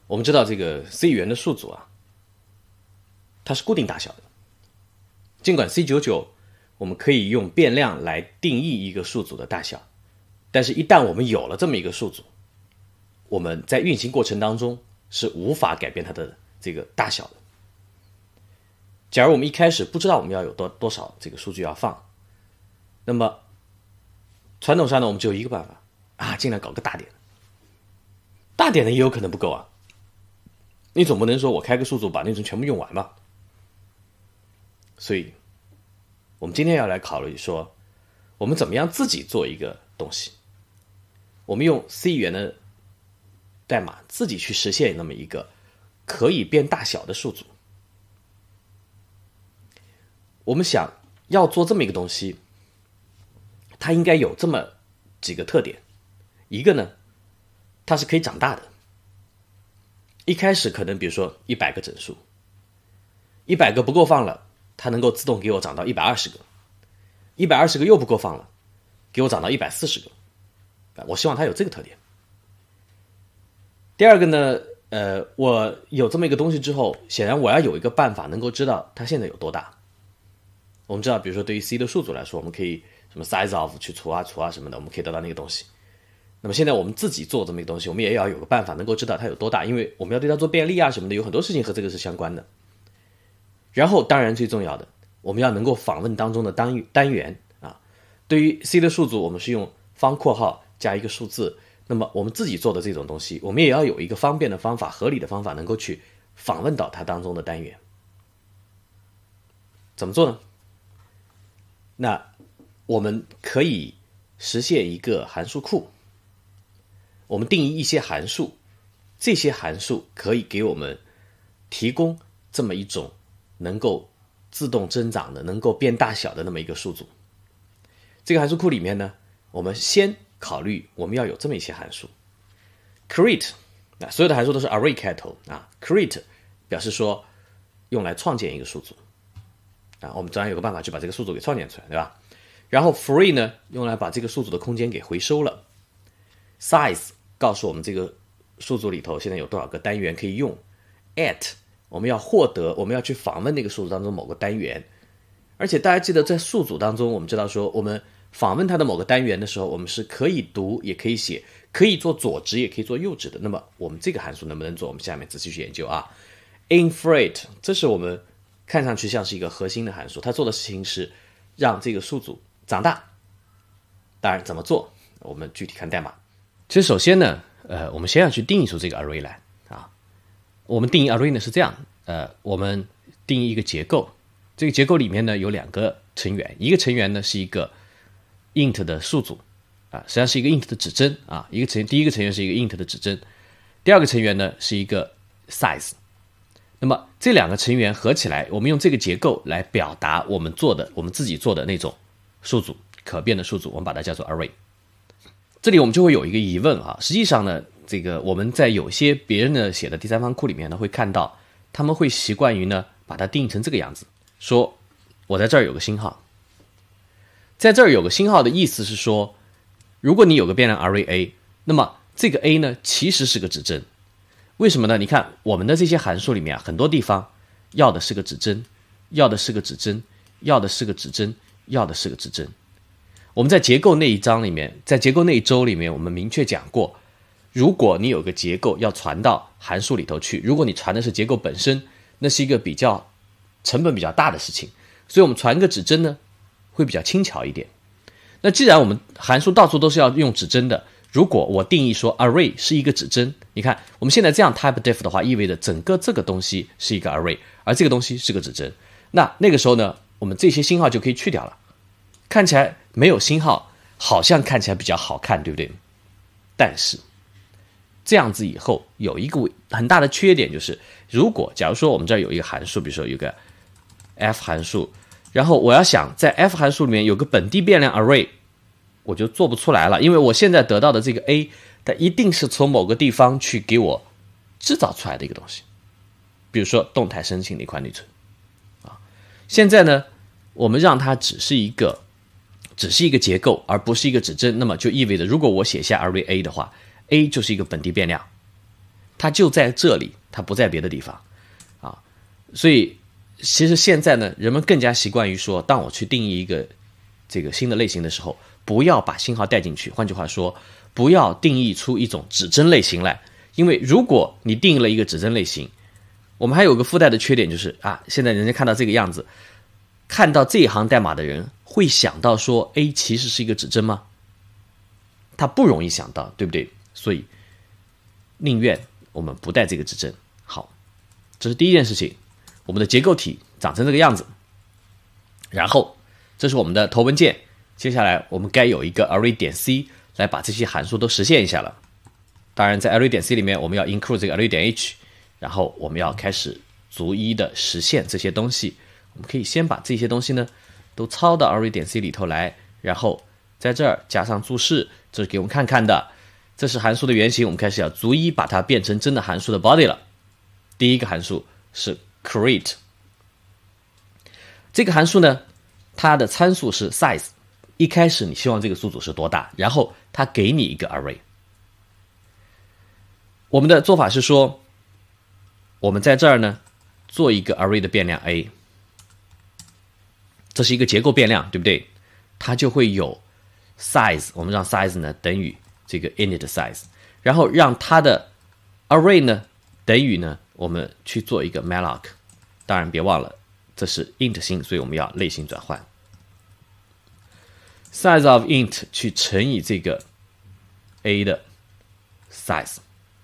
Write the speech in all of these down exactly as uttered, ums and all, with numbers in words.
我们知道这个 C 语言的数组啊，它是固定大小的。尽管 C 九十九 我们可以用变量来定义一个数组的大小，但是一旦我们有了这么一个数组，我们在运行过程当中是无法改变它的这个大小的。假如我们一开始不知道我们要有多多少这个数据要放，那么传统上呢，我们只有一个办法啊，尽量搞个大点，大点的也有可能不够啊。你总不能说我开个数组把内存全部用完吧？所以我们今天要来考虑说，我们怎么样自己做一个东西，我们用 C 语言的代码自己去实现那么一个可以变大小的数组。我们想要做这么一个东西，它应该有这么几个特点。一个呢，它是可以长大的。一开始可能比如说一百个整数，一百个不够放了，它能够自动给我长到一百二十个，一百二十个又不够放了，给我长到一百四十个。我希望它有这个特点。第二个呢，呃，我有这么一个东西之后，显然我要有一个办法能够知道它现在有多大。我们知道，比如说对于 C 的数组来说，我们可以什么 size of 去除啊除啊什么的，我们可以得到那个东西。那么现在我们自己做这么一个东西，我们也要有个办法能够知道它有多大，因为我们要对它做便利啊什么的，有很多事情和这个是相关的。然后当然最重要的，我们要能够访问当中的单单元啊。对于 C 的数组，我们是用方括号加一个数字，那么我们自己做的这种东西，我们也要有一个方便的方法、合理的方法，能够去访问到它当中的单元。怎么做呢？那我们可以实现一个函数库，我们定义一些函数，这些函数可以给我们提供这么一种能够自动增长的、能够变大小的那么一个数组。这个函数库里面呢，我们先考虑我们要有这么一些函数 create， 所有的函数都是 array 开头啊 create 表示说用来创建一个数组啊，我们当然有个办法去把这个数组给创建出来，对吧？然后 free 呢，用来把这个数组的空间给回收了。size 告诉我们这个数组里头现在有多少个单元可以用。at 我们要获得，我们要去访问那个数组当中某个单元。而且大家记得，在数组当中，我们知道说，我们访问它的某个单元的时候，我们是可以读，也可以写，可以做左值，也可以做右值的。那么我们这个函数能不能做？我们下面仔细去研究啊。inflate 这是我们看上去像是一个核心的函数，它做的事情是让这个数组长大。当然怎么做，我们具体看代码。其实首先呢，呃，我们先要去定义出这个 array 来啊。我们定义 array 呢是这样，呃，我们定义一个结构，这个结构里面呢有两个成员，一个成员呢是一个 int 的数组啊，实际上是一个 int 的指针啊，一个成第一个成员是一个 int 的指针，第二个成员呢是一个 size。那么这两个成员合起来，我们用这个结构来表达我们做的、我们自己做的那种数组，可变的数组，我们把它叫做 array。这里我们就会有一个疑问啊，实际上呢，这个我们在有些别人的写的第三方库里面呢，会看到他们会习惯于呢把它定义成这个样子，说我在这儿有个星号，在这儿有个星号的意思是说，如果你有个变量 array a， 那么这个 a 呢其实是个指针。为什么呢？你看我们的这些函数里面啊，很多地方要的是个指针，要的是个指针，要的是个指针，要的是个指针。我们在结构那一章里面，在结构那一周里面，我们明确讲过，如果你有个结构要传到函数里头去，如果你传的是结构本身，那是一个比较成本比较大的事情，所以我们传个指针呢会比较轻巧一点。那既然我们函数到处都是要用指针的，如果我定义说 array 是一个指针，你看我们现在这样 type def 的话，意味着整个这个东西是一个 array， 而这个东西是个指针。那那个时候呢，我们这些星号就可以去掉了，看起来没有星号，好像看起来比较好看，对不对？但是这样子以后有一个很大的缺点，就是如果假如说我们这儿有一个函数，比如说有个 f 函数，然后我要想在 f 函数里面有个本地变量 array，我就做不出来了，因为我现在得到的这个 a， 它一定是从某个地方去给我制造出来的一个东西，比如说动态申请的一块内存啊。现在呢，我们让它只是一个只是一个结构，而不是一个指针，那么就意味着如果我写下 array a 的话， a 就是一个本地变量， 它就在这里，它不在别的地方啊。所以其实现在呢，人们更加习惯于说，当我去定义一个这个新的类型的时候，不要把星号带进去。换句话说，不要定义出一种指针类型来，因为如果你定义了一个指针类型，我们还有个附带的缺点就是啊，现在人家看到这个样子，看到这一行代码的人会想到说 A 其实是一个指针吗？他不容易想到，对不对？所以宁愿我们不带这个指针。好，这是第一件事情，我们的结构体长成这个样子。然后这是我们的头文件，接下来我们该有一个 array 点 c 来把这些函数都实现一下了。当然在 array 点 c 里面我们要 include 这个 array 点 h， 然后我们要开始逐一的实现这些东西。我们可以先把这些东西呢都抄到 array 点 c 里头来，然后在这儿加上注释，这是给我们看看的，这是函数的原型，我们开始要逐一把它变成真的函数的 body 了。第一个函数是 create， 这个函数呢，它的参数是 size， 一开始你希望这个数组是多大，然后它给你一个 array。我们的做法是说，我们在这儿呢做一个 array 的变量 a， 这是一个结构变量，对不对？它就会有 size， 我们让 size 呢等于这个 init size， 然后让它的 array 呢等于呢我们去做一个 malloc， 当然别忘了这是 int 星，所以我们要类型转换 size of int 去乘以这个 a 的 size，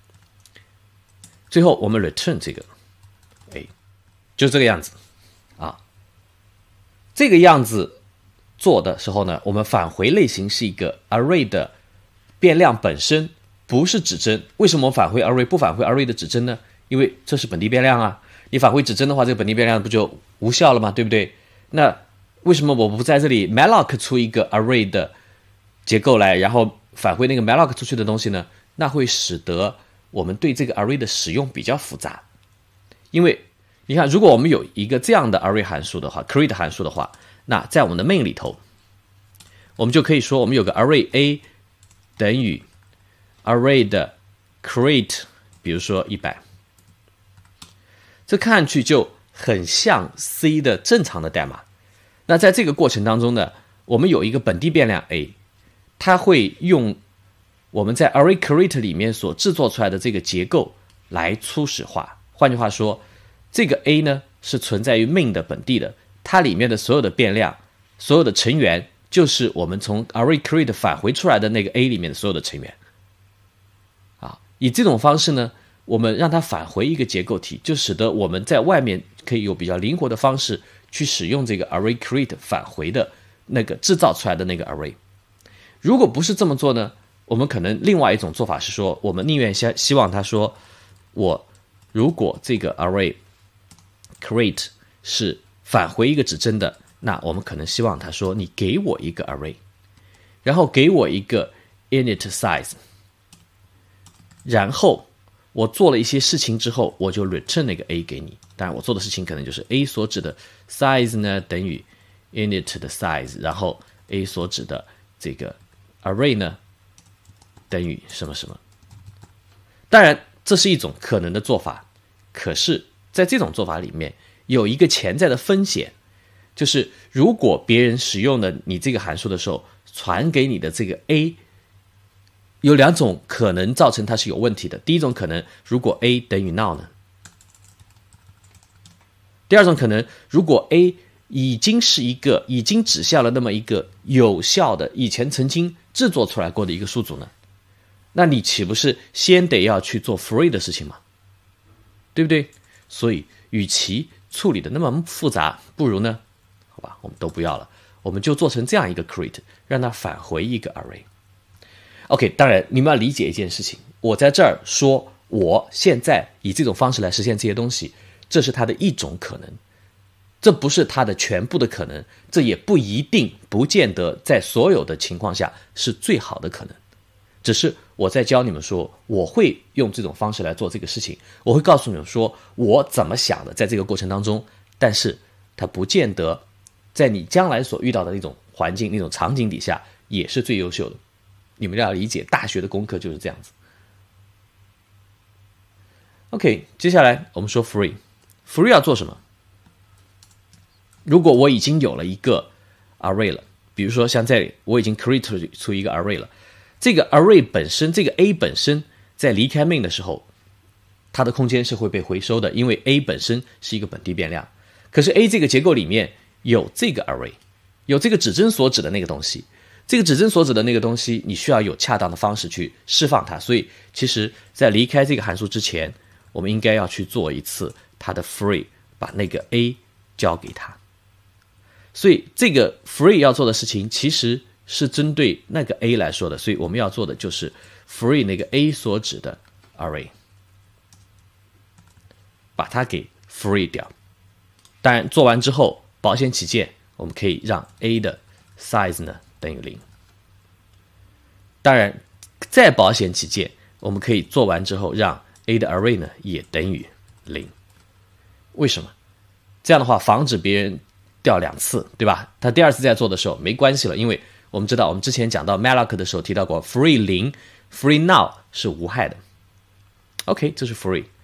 最后我们 return 这个 a， 就这个样子啊。这个样子做的时候呢，我们返回类型是一个 array 的变量本身，不是指针。为什么我返回 array 不返回 array 的指针呢？因为这是本地变量啊，你返回指针的话，这个本地变量不就无效了吗？对不对？那为什么我不在这里 malloc 出一个 array 的结构来，然后返回那个 malloc 出去的东西呢？那会使得我们对这个 array 的使用比较复杂。因为你看，如果我们有一个这样的 array 函数的话 create 函数的话，那在我们的 main 里头，我们就可以说我们有个 array a 等于 array 的 create， 比如说一百，这看上去就很像 C 的正常的代码。那在这个过程当中呢，我们有一个本地变量 a， 它会用我们在 array create 里面所制作出来的这个结构来初始化。换句话说，这个 a 呢是存在于 main 的本地的，它里面的所有的变量，所有的成员就是我们从 array create 返回出来的那个 a 里面的所有的成员啊。以这种方式呢，我们让它返回一个结构体，就使得我们在外面可以有比较灵活的方式去使用这个 array create 返回的那个制造出来的那个 array。 如果不是这么做呢，我们可能另外一种做法是说，我们宁愿希希望他说，我如果这个 array create 是返回一个指针的，那我们可能希望他说，你给我一个 array， 然后给我一个 init size， 然后我做了一些事情之后，我就 return 那个 a 给你。当然我做的事情可能就是 a 所指的 size 呢等于 init 的 size， 然后 a 所指的这个 array 呢等于什么什么。当然这是一种可能的做法，可是在这种做法里面有一个潜在的风险，就是如果别人使用了你这个函数的时候，传给你的这个 a 有两种可能造成它是有问题的。第一种可能，如果 a 等于 null 呢？第二种可能，如果 a 已经是一个已经指向了那么一个有效的以前曾经制作出来过的一个数组呢？那你岂不是先得要去做 free 的事情吗？对不对？所以与其处理的那么复杂，不如呢，好吧，我们都不要了，我们就做成这样一个 create， 让它返回一个 array。 OK， 当然你们要理解一件事情，我在这儿说我现在以这种方式来实现这些东西，这是它的一种可能，这不是它的全部的可能，这也不一定不见得在所有的情况下是最好的可能。只是我在教你们说，我会用这种方式来做这个事情，我会告诉你们说我怎么想的，在这个过程当中，但是它不见得在你将来所遇到的那种环境、那种场景底下也是最优秀的。你们要理解，大学的功课就是这样子。 OK， 接下来我们说 free，free 要做什么？如果我已经有了一个 array 了，比如说像这里我已经 create 出一个 array 了，这个 array 本身，这个 A 本身在离开 main 的时候，它的空间是会被回收的，因为 A 本身是一个本地变量。可是 A 这个结构里面有这个 array， 有这个指针所指的那个东西，这个指针所指的那个东西，你需要有恰当的方式去释放它。所以其实在离开这个函数之前，我们应该要去做一次它的 free， 把那个 A 交给它。所以这个 free 要做的事情其实是针对那个 A 来说的，所以我们要做的就是 free 那个 A 所指的 array， 把它给 free 掉。当然做完之后，保险起见，我们可以让 A 的 size 呢等于零。当然再保险起见，我们可以做完之后让 A 的 array 呢也等于零。为什么？这样的话防止别人掉两次，对吧？他第二次再做的时候没关系了，因为我们知道我们之前讲到 malloc 的时候提到过 free 零 free null 是无害的。 OK， 这是 free。